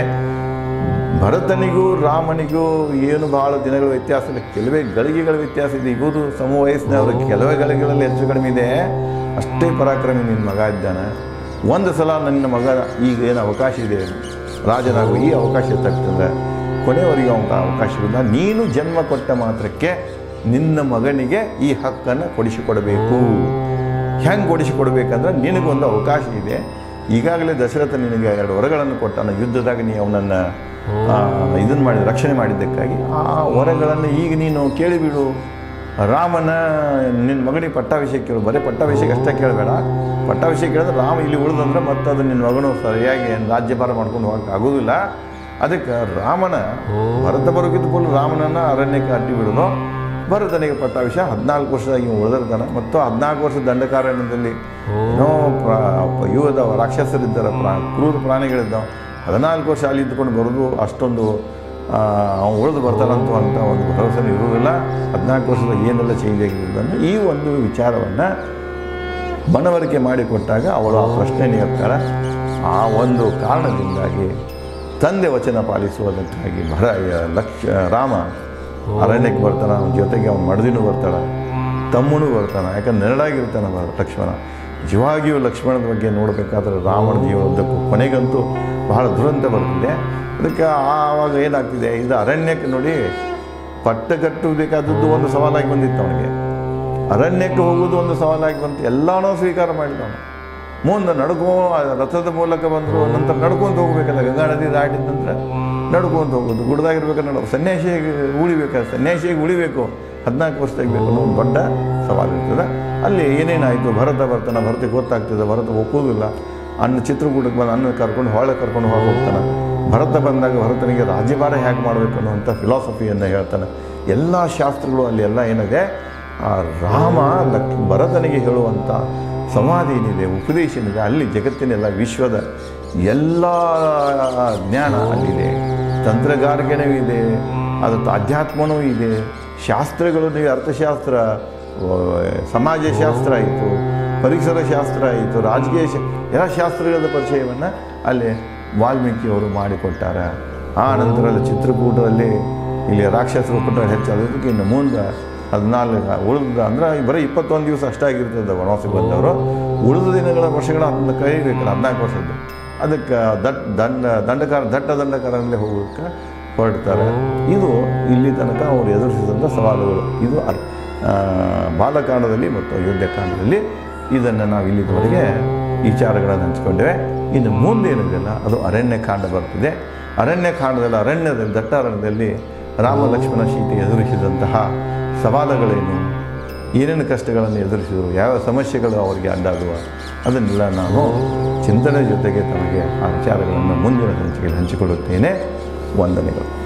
ಭರತನಿಗೂ ರಾಮನಿಗೂ ಏನು ಬಹಳ ದಿನಗಳ ವ್ಯತ್ಯಾಸ ಇಲ್ಲ, ಕೆಲವೇ ಗಳಿಗೆಗಳ ವ್ಯತ್ಯಾಸ ಇದೆ. ಇವರು ಸಮ ವಯಸ್ಸಿನವರು ಕೆಲವೇ ಗಳಿಗೆಗಳಲ್ಲಿ ಹೆಚ್ಚು ಕಡಿಮೆ ಇದೆ. ಅಷ್ಟೇ ಪರಾಕ್ರಮಿ ನಿನ್ನ ಮಗ ಇದ್ದಾನೆ. ಒಂದು ಸಲ ನನ್ನ ಮಗ ಈಗ ಏನು ಅವಕಾಶ ಇದೆ ರಾಜನಾಗುವ, ಈ ಅವಕಾಶ ತಗ್ತಂದ್ರೆ ಕೊನೆಯವರೆಗೆ ಅವನ ಅವಕಾಶವಿಲ್ಲ. ನೀನು ಜನ್ಮ ಕೊಟ್ಟ ಮಾತ್ರಕ್ಕೆ ನಿನ್ನ ಮಗನಿಗೆ ಈ ಹಕ್ಕನ್ನು ಕೊಡಿಸಿಕೊಡಬೇಕು. ಹೆಂಗೆ ಕೊಡಿಸಿಕೊಡ್ಬೇಕಂದ್ರೆ ನಿನಗೊಂದು ಅವಕಾಶ ಇದೆ. ಈಗಾಗಲೇ ದಶರಥ ನಿನಗೆ ಎರಡು ವರಗಳನ್ನು ಕೊಟ್ಟಾನ, ಯುದ್ಧದಾಗ ನೀ ಅವನನ್ನು ಇದನ್ನು ಮಾಡಿ ರಕ್ಷಣೆ ಮಾಡಿದ್ದಕ್ಕಾಗಿ ಆ ವರಗಳನ್ನು ಈಗ ನೀನು ಕೇಳಿಬಿಡು. ರಾಮನ ನಿನ್ನ ಮಗನಿಗೆ ಪಟ್ಟಾಭಿಷೇಕ ಕೇಳು. ಬರೀ ಪಟ್ಟಾಭಿಷೇಕ ಅಷ್ಟೇ ಕೇಳಬೇಡ. ಪಟ್ಟಾಭಿಷೇಕ ಕೇಳಿದ್ರೆ ರಾಮ ಇಲ್ಲಿ ಉಳಿದಂದ್ರೆ ಮತ್ತು ಅದು ನಿನ್ನ ಮಗನು ಸರಿಯಾಗಿ ರಾಜ್ಯಭಾರ ಮಾಡ್ಕೊಂಡು ಹೋಗಕ್ಕೆ ಆಗೋದಿಲ್ಲ. ಅದಕ್ಕೆ ರಾಮನ ಭರತ ಬರೋಕ್ಕಿಂತ ಪೂರ್ವ ರಾಮನನ್ನು ಅರಣ್ಯಕ್ಕೆ ಅಡ್ಡಿ ಬಿಡೋದು. ಭರತನಿಗೆ ಪಟ್ಟಾಭಿಷೇಕ ಹದಿನಾಲ್ಕು ವರ್ಷದಾಗಿ ಇವು ಉಳಿದಿರ್ತಾನೆ. ಮತ್ತು ಹದಿನಾಲ್ಕು ವರ್ಷ ದಂಡಕಾರಣ್ಯದಲ್ಲಿ ಏನೋ ಪ್ರಾ ಯುವದ ರಾಕ್ಷಸರಿದ್ದಾರೆ, ಪ್ರಾ ಕ್ರೂರ ಪ್ರಾಣಿಗಳಿದ್ದಾವೆ. ಹದಿನಾಲ್ಕು ವರ್ಷ ಅಲ್ಲಿ ಇದ್ದುಕೊಂಡು ಬರೋದು ಅಷ್ಟೊಂದು ಅವನು ಉಳಿದು ಬರ್ತಾನಂತ ಅಂತ ಒಂದು ಭರವಸೆ ಇರುವುದಿಲ್ಲ. ಹದಿನಾಲ್ಕು ವರ್ಷದ ಏನೆಲ್ಲ ಚೇಂಜ್ ಆಗಿರೋದನ್ನು ಈ ಒಂದು ವಿಚಾರವನ್ನು ಮನವರಿಕೆ ಮಾಡಿಕೊಟ್ಟಾಗ ಅವಳು ಆ ಪ್ರಶ್ನೆ ಇರ್ತಾಳೆ. ಆ ಒಂದು ಕಾರಣದಿಂದಾಗಿ ತಂದೆ ವಚನ ಪಾಲಿಸುವುದಕ್ಕಾಗಿ ಭರ ಲಕ್ಷ ರಾಮ ಅರಣ್ಯಕ್ಕೆ ಬರ್ತಾನೆ. ಅವನ ಜೊತೆಗೆ ಅವನು ಮಡದಿನೂ ಬರ್ತಾಳೆ, ತಮ್ಮನೂ ಬರ್ತಾನೆ. ಯಾಕಂದ್ರೆ ನೆರಳಾಗಿರ್ತಾನೆ ಲಕ್ಷ್ಮಣ. ನಿಜವಾಗಿಯೂ ಲಕ್ಷ್ಮಣದ ಬಗ್ಗೆ ನೋಡಬೇಕಾದ್ರೆ ರಾಮನ ಜೀವನದ್ದಕ್ಕೂ ಕೊನೆಗಂತೂ ಬಹಳ ದುರಂತ ಬರ್ತಿದೆ. ಅದಕ್ಕೆ ಆವಾಗ ಏನಾಗ್ತಿದೆ, ಇದು ಅರಣ್ಯಕ್ಕೆ ನೋಡಿ ಪಟ್ಟಗಟ್ಟಬೇಕಾದದ್ದು ಒಂದು ಸವಾಲಾಗಿ ಬಂದಿತ್ತು ಅವನಿಗೆ. ಅರಣ್ಯಕ್ಕೆ ಹೋಗೋದು ಒಂದು ಸವಾಲಾಗಿ ಬಂತು. ಎಲ್ಲನೂ ಸ್ವೀಕಾರ ಮಾಡಿದವನು. ಮುಂದೆ ನಡ್ಕೋ ರಥದ ಮೂಲಕ ಬಂದರು. ನಂತರ ನಡ್ಕೊಂತ ಹೋಗ್ಬೇಕಲ್ಲ, ಗಂಗಾ ನದಿ ದಾಟಿದ ನಂತರ ನಡ್ಕೊಂತ ಹೋಗೋದು. ಗುಡ್ದಾಗಿರ್ಬೇಕಾದ್ರೆ ನಡ ಸನ್ಯಾಸಿಯಾಗಿ ಉಳಿಬೇಕಾದ್ರೆ ಸನ್ಯಾಸಿಯಾಗಿ ಉಳಿಬೇಕು, ಹದಿನಾಲ್ಕು ವರ್ಷ ತೆಗಿಬೇಕು ಅನ್ನೋ ಒಂದು ದೊಡ್ಡ ಸವಾಲು ಇರ್ತದೆ. ಅಲ್ಲಿ ಏನೇನಾಯಿತು, ಭರತ ಬರ್ತಾನೆ, ಭರತಕ್ಕೆ ಗೊತ್ತಾಗ್ತದೆ, ಭರತ ಒಪ್ಪೋದಿಲ್ಲ. ಅನ್ನ ಚಿತ್ರಕೂಟಕ್ಕೆ ಬಂದು ಅನ್ನ ಕರ್ಕೊಂಡು ಹೊಳೆ ಕರ್ಕೊಂಡು ಹೋಗಿ ಹೋಗ್ತಾನೆ. ಭರತ ಬಂದಾಗ ಭರತನಿಗೆ ರಾಜ್ಯಭಾರ ಹೇಗೆ ಮಾಡಬೇಕು ಅನ್ನುವಂಥ ಫಿಲಾಸಫಿಯನ್ನು ಹೇಳ್ತಾನೆ. ಎಲ್ಲ ಶಾಸ್ತ್ರಗಳು ಅಲ್ಲಿ ಎಲ್ಲ ಏನಿದೆ, ಆ ರಾಮ ಲಕ್ ಭರತನಿಗೆ ಹೇಳುವಂಥ ಸಂವಾದ ಏನಿದೆ, ಉಪದೇಶ ಏನಿದೆ, ಅಲ್ಲಿ ಜಗತ್ತಿನೆಲ್ಲ ವಿಶ್ವದ ಎಲ್ಲ ಜ್ಞಾನ ಅಲ್ಲಿದೆ. ತಂತ್ರಗಾರಿಕೆನೂ ಇದೆ, ಅದಕ್ಕೆ ಅಧ್ಯಾತ್ಮನೂ ಇದೆ, ಶಾಸ್ತ್ರಗಳು ನೀವು ಅರ್ಥಶಾಸ್ತ್ರ, ಸಮಾಜಶಾಸ್ತ್ರ ಆಯಿತು, ಪರಿಸರ ಶಾಸ್ತ್ರ ಆಯಿತು, ರಾಜಕೀಯ ಶ ಎಲ್ಲ ಶಾಸ್ತ್ರಗಳ ಪರಿಚಯವನ್ನು ಅಲ್ಲಿ ವಾಲ್ಮೀಕಿಯವರು ಮಾಡಿಕೊಟ್ಟಾರೆ. ಆ ನಂತರ ಅಲ್ಲಿ ಚಿತ್ರಕೂಟದಲ್ಲಿ ಇಲ್ಲಿ ರಾಕ್ಷಸರು ಕೊಟ್ಟ ಹೆಚ್ಚಾದದಕ್ಕೆ ಇನ್ನು ಮುಂದೆ ಹದಿನಾಲ್ಕು ಉಳಿದ ಅಂದರೆ ಬರೀ ಇಪ್ಪತ್ತೊಂದು ದಿವಸ ಅಷ್ಟಾಗಿರ್ತದೆ ವನವಾಸಕ್ಕೆ ಬಂದವರು. ಉಳಿದ ದಿನಗಳ ವರ್ಷಗಳ ಅದನ್ನು ಕೈಬೇಕಲ್ಲ ಹದಿನಾಲ್ಕು ವರ್ಷದ್ದು. ಅದಕ್ಕೆ ದಟ್ ದಂಡ ದಂಡಕಾರ ದಟ್ಟ ದಂಡಕಾರಲ್ಲೇ ಹೋಗೋಕ್ಕೆ ಹೊರಡ್ತಾರೆ. ಇದು ಇಲ್ಲಿ ತನಕ ಅವರು ಎದುರಿಸಿದಂಥ ಸವಾಲುಗಳು. ಇದು ಬಾಲಕಾಂಡದಲ್ಲಿ ಮತ್ತು ಅಯೋಧ್ಯಕಾಂಡದಲ್ಲಿ ಇದನ್ನು ನಾವು ಇಲ್ಲಿವರೆಗೆ ವಿಚಾರಗಳನ್ನು ಹಂಚ್ಕೊಂಡೇವೆ. ಇನ್ನು ಮುಂದೇನಿದೆಯಲ್ಲ ಅದು ಅರಣ್ಯಕಾಂಡ ಬರ್ತಿದೆ. ಅರಣ್ಯಕಾಂಡದಲ್ಲಿ ಅರಣ್ಯದಲ್ಲಿ ದಟ್ಟ ಅರಣ್ಯದಲ್ಲಿ ರಾಮ ಲಕ್ಷ್ಮಣ ಸೀತೆ ಎದುರಿಸಿದಂತಹ ಸವಾಲುಗಳೇನು, ಏನೇನು ಕಷ್ಟಗಳನ್ನು ಎದುರಿಸಿದರು, ಯಾವ ಸಮಸ್ಯೆಗಳು ಅವರಿಗೆ ಅಡ್ಡಾಗುವ, ಅದನ್ನೆಲ್ಲ ನಾನು ಚಿಂತನೆ ಜೊತೆಗೆ ತಮಗೆ ಆ ವಿಚಾರಗಳನ್ನು ಮುಂದಿನ ಸಂಚಿಕೆಯಲ್ಲಿ ಹಂಚಿಕೊಳ್ಳುತ್ತೇನೆ. ವಂದನೆಗಳು.